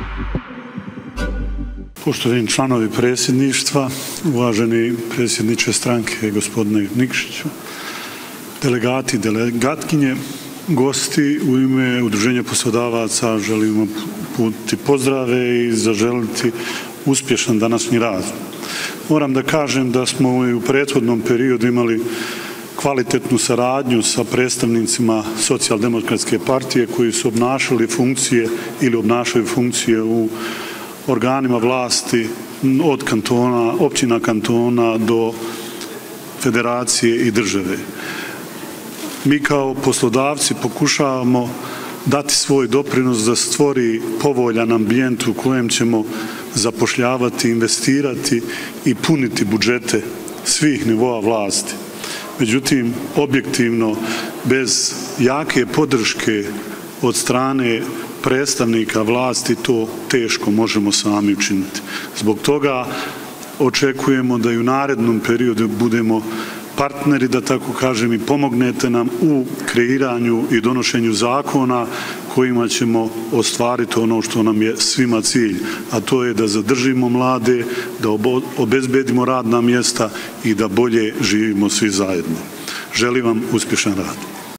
Poštovani članovi predsjedništva, uvaženi predsjedniče stranke gospodine Nikšiću, delegati i delegatkinje, gosti, u ime Udruženja poslodavaca želimo uputiti pozdrave i zaželiti uspješan današnji rad. Moram da kažem da smo i u prethodnom periodu imali kvalitetnu saradnju sa predstavnicima Socijaldemokratske partije koji su obnašali funkcije ili obnašaju funkcije u organima vlasti od kantona, općina kantona do federacije i države. Mi kao poslodavci pokušavamo dati svoj doprinos da stvori povoljan ambijent u kojem ćemo zapošljavati, investirati i puniti budžete svih nivoa vlasti. Međutim, objektivno, bez jake podrške od strane predstavnika vlasti to teško možemo sami učiniti. Zbog toga očekujemo da i u narednom periodu budemo partneri, da tako kažem, i pomognete nam u kreiranju i donošenju zakona kojima ćemo ostvariti ono što nam je svima cilj, a to je da zadržimo mlade, da obezbedimo radna mjesta i da bolje živimo svi zajedno. Želim vam uspješan rad.